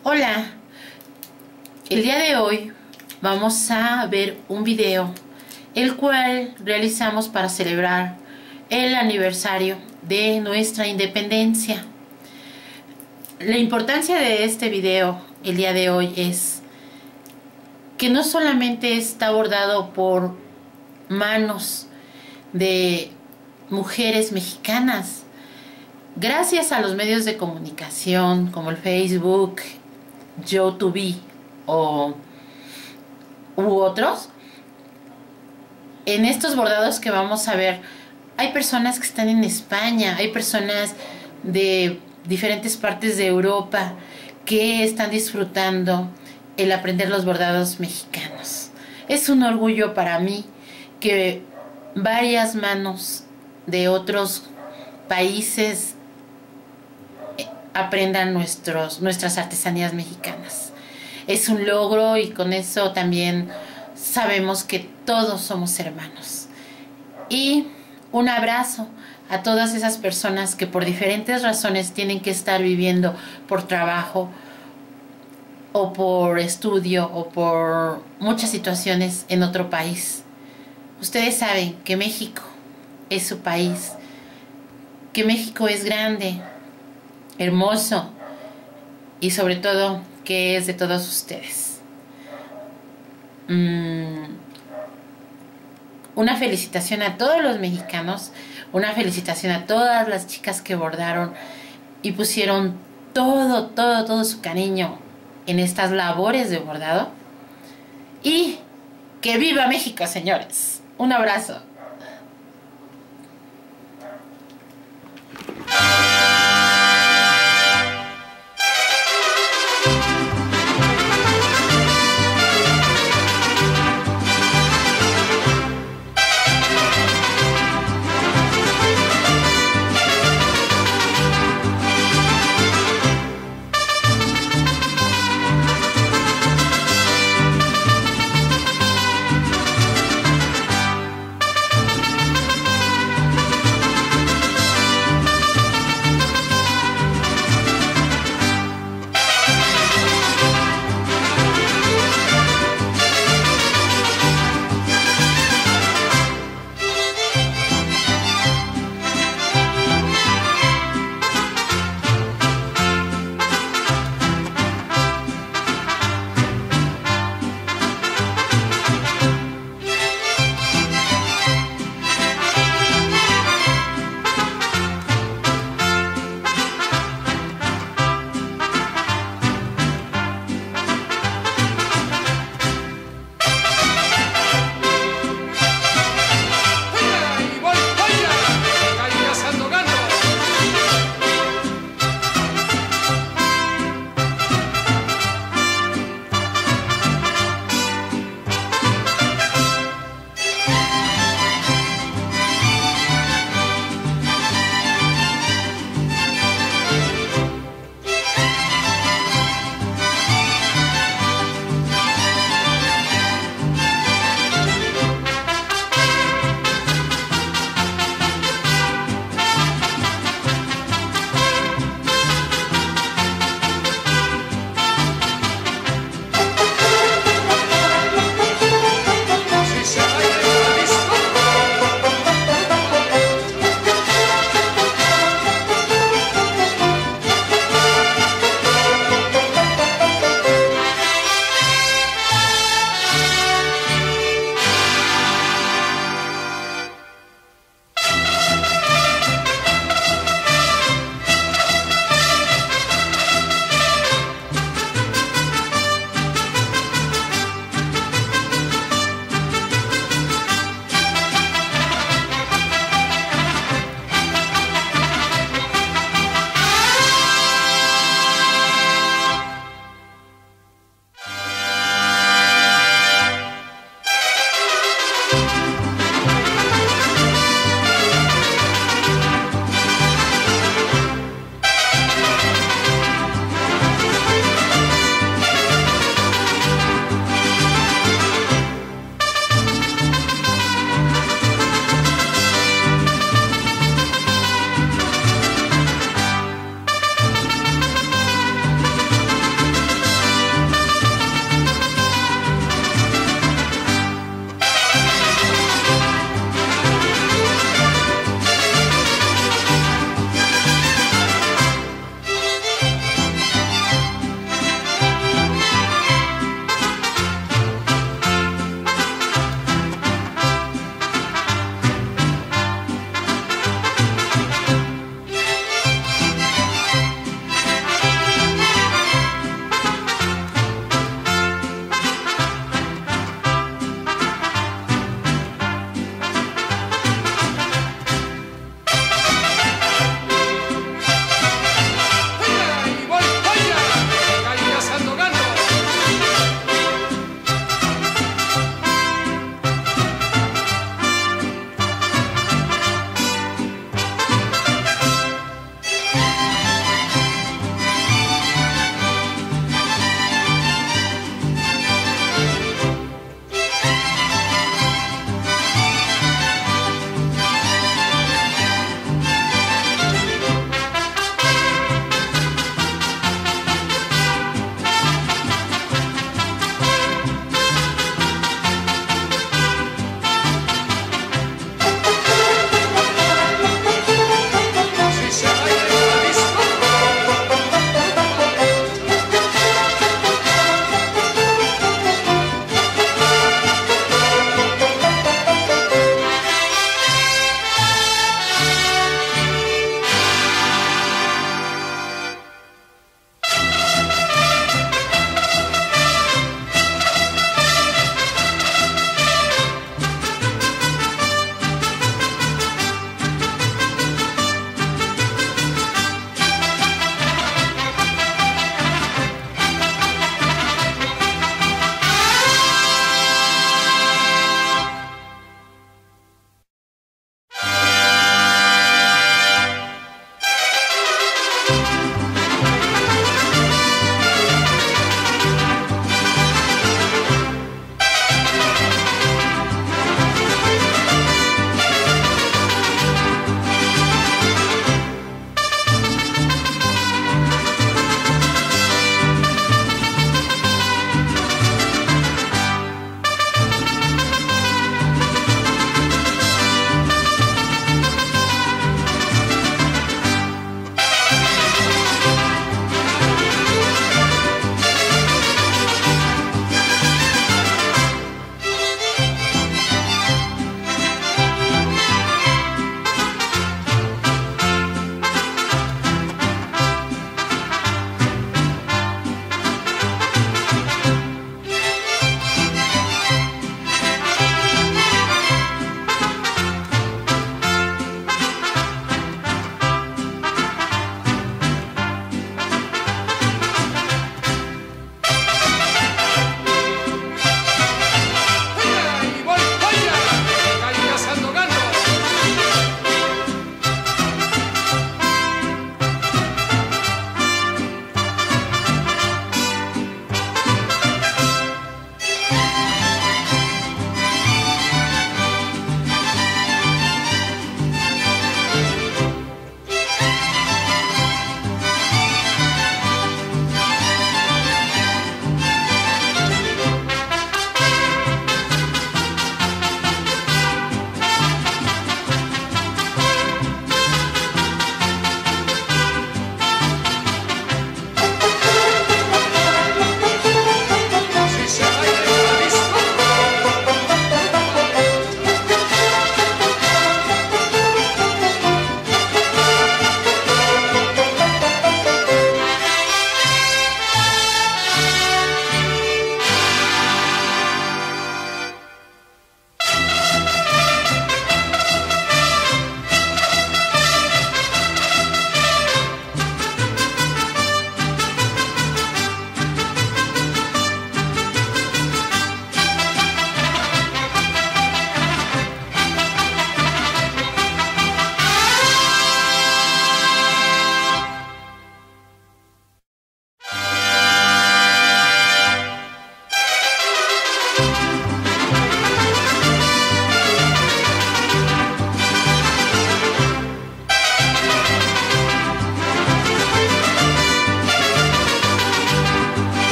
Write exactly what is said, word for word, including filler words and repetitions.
Hola, el día de hoy vamos a ver un video el cual realizamos para celebrar el aniversario de nuestra independencia. La importancia de este video el día de hoy es que no solamente está bordado por manos de mujeres mexicanas. Gracias a los medios de comunicación como el Facebook, YouTube o u otros, en estos bordados que vamos a ver hay personas que están en España, hay personas de diferentes partes de Europa que están disfrutando el aprender los bordados mexicanos. Es un orgullo para mí que varias manos de otros países aprendan nuestros, nuestras artesanías mexicanas. Es un logro y con eso también sabemos que todos somos hermanos. Y un abrazo a todas esas personas que por diferentes razones tienen que estar viviendo por trabajo o por estudio o por muchas situaciones en otro país. Ustedes saben que México es su país, que México es grande, hermoso y sobre todo que es de todos ustedes. Mm, una felicitación a todos los mexicanos, una felicitación a todas las chicas que bordaron y pusieron todo, todo, todo su cariño en estas labores de bordado. Y que viva México, señores. Un abrazo.